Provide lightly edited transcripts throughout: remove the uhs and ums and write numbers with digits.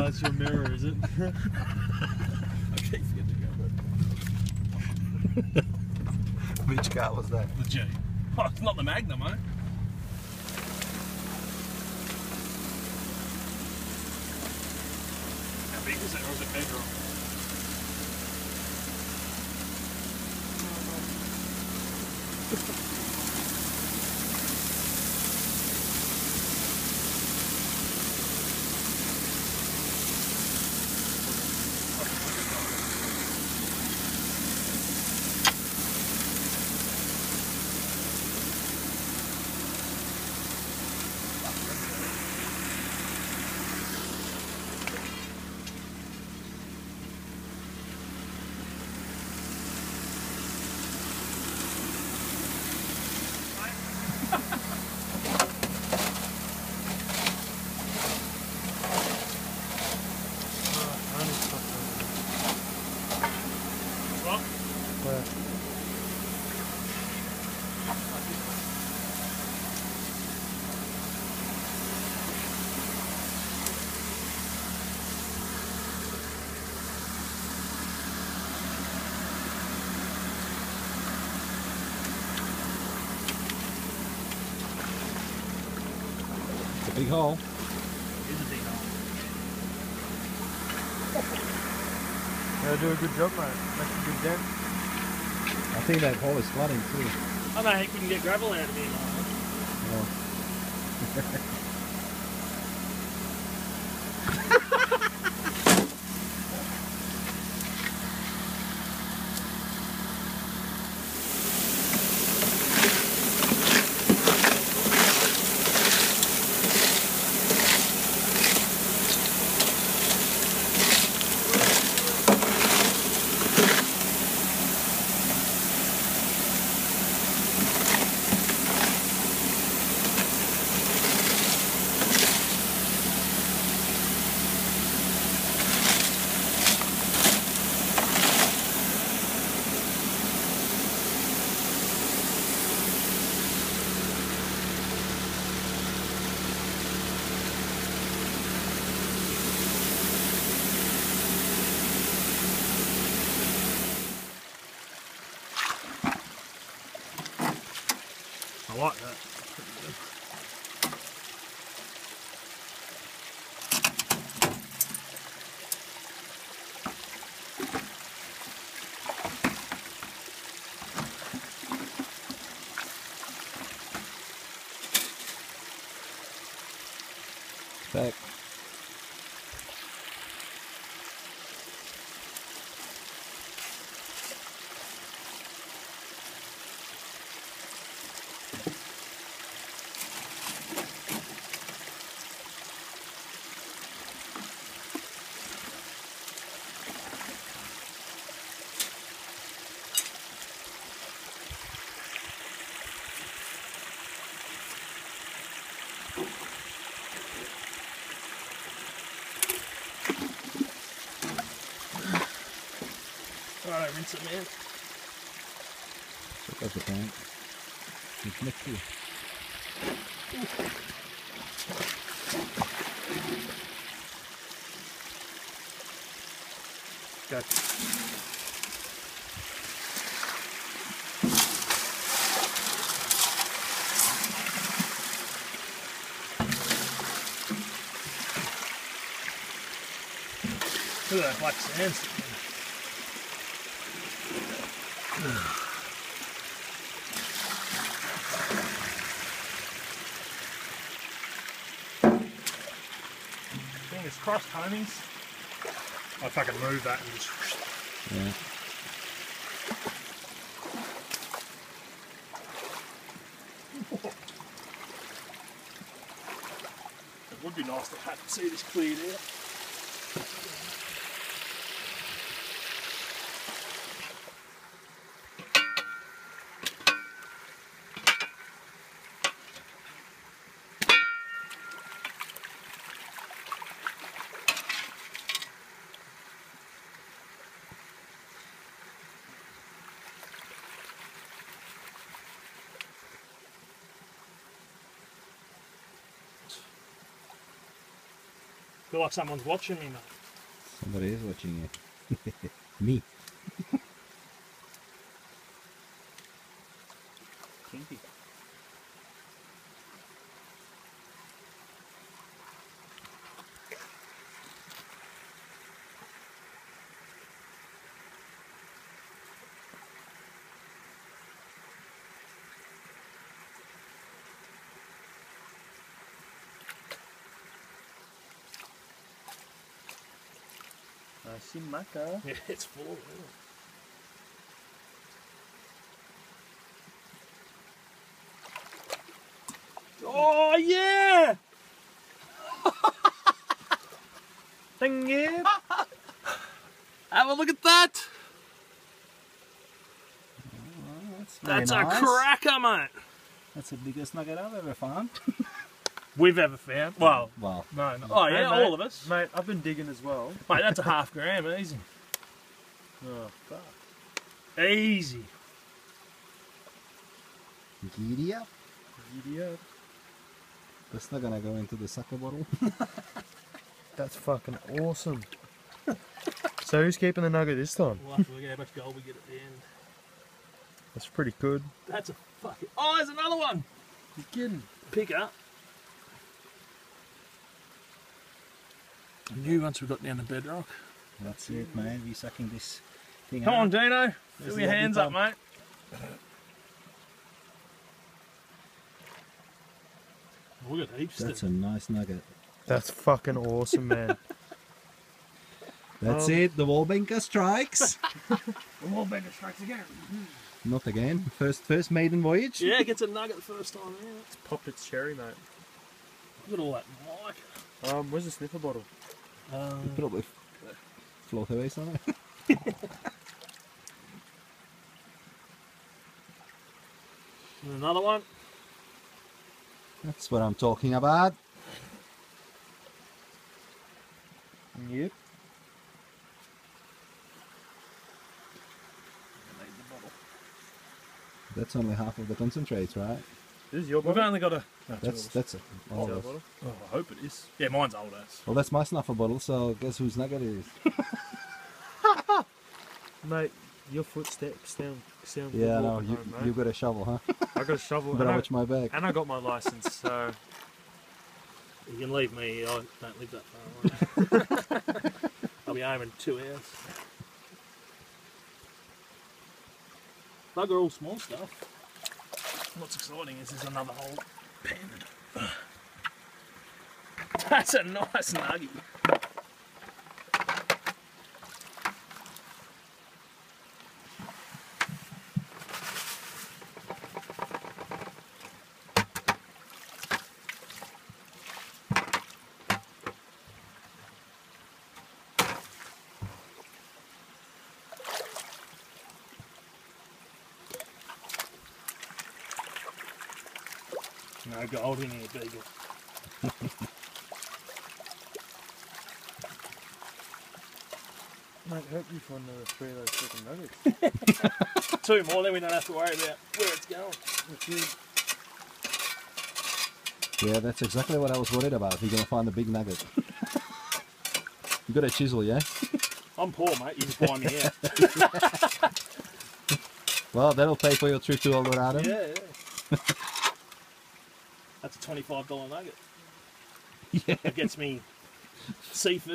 Oh, it's your mirror, is it? I keep forgetting to go. Which car was that? The G. Oh, it's not the Magnum, eh? How big is it, or is it bedroom? Big hole. It is a big hole. Yeah, do a good job, mate. Make a good dent. I think that hole is flooding too. I know he couldn't get gravel out of here. Oh. I like that. That's pretty good. Back. Alright, rinse it, man. That's the tank. It's mixy. Go. Look at that black sandstone. Fingers crossed, homies. I fucking move that and just. Yeah. It would be nice to have to see this cleared out. Feel like someone's watching me, mate. Somebody is watching you. Me. Kinky. Simaka. Yeah, it's full. Isn't it? Oh yeah! Thank you. Have a look at that. That's a cracker, mate. That's the biggest nugget I've ever found. We've ever found. Well, Wow. no. Oh yeah, Hey, mate. all of us. Mate, I've been digging as well. Mate, that's a half gram, easy. Oh, fuck. Easy. Giddy up. Idiot. That's not gonna go into the sucker bottle. That's fucking awesome. So who's keeping the nugget this time? We'll have to look at how much gold we get at the end. That's pretty good. That's a fucking. Oh, there's another one. You're kidding. Pick up. I knew once we got down to bedrock. That's it, man. We're sucking this thing Come out. on, Dino. There's Fill your the hands lovely up, mate. We got heaps. That's a nice nugget. That's fucking awesome, man. That's it. The Wallbanker strikes. Wallbanker strikes again. Not again. First maiden voyage. Yeah, gets a nugget the first time. Yeah. It's popped its cherry, mate. Look at all that mic. Where's the sniffer bottle? Probably float away somewhere. And another one. That's what I'm talking about. Yep. That's only half of the concentrates, right? This is your We've bottle? only got a. That's it. Oh, your bottle? Oh, I hope it is. Yeah, mine's old ass. Well, that's my snuffer bottle. So guess whose nugget it is? Mate, your footsteps sound Yeah, I good know. walking home, mate. You've got a shovel, huh? I got a shovel Better and, watch my back. I got my license, so You can leave me. I don't live that far away. I'll be home in 2 hours. Bugger all small stuff. What's exciting is there's another whole pen. That's a nice nugget. No gold in here, Beagle. mate, hope you find another 3 of those fucking nuggets. 2 more, then we don't have to worry about where it's going. That's it. Yeah, that's exactly what I was worried about. You're gonna find the big nugget. You got a chisel, yeah? I'm poor, mate. You just buy me out. Well, that'll pay for your trip to Eldorado. Yeah, yeah. That's a $25 nugget. Yeah. It gets me Seaford.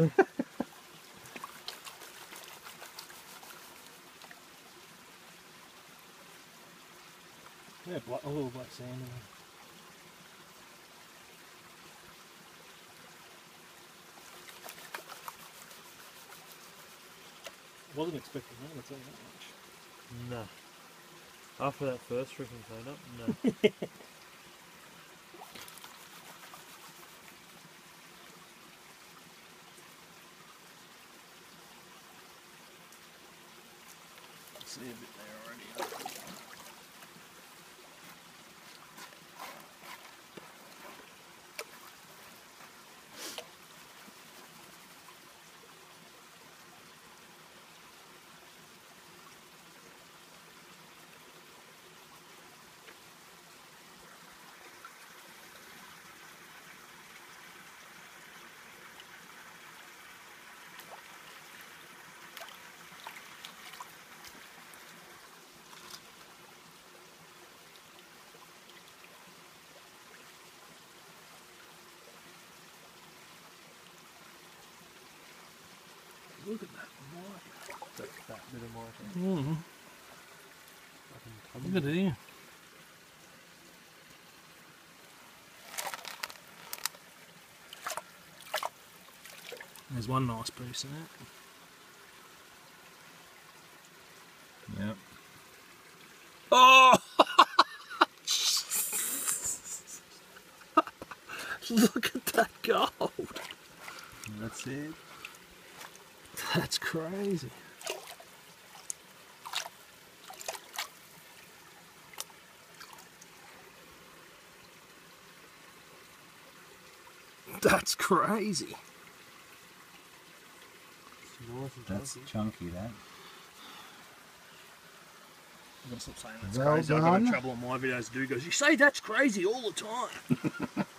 Yeah, a little black sand in there. Wasn't expecting that, I'll tell you that much. No. After that first freaking clean up, no. See a bit there already. Look at that mica. That bit of mica. Mm. Look at it here. There's one nice piece in it. Yep. Oh! Look at that gold. That's it. That's crazy. That's crazy. That's chunky, that. I'm gonna stop saying that's Well crazy. I got in done. trouble on my videos. Dude goes, "You say that's crazy all the time."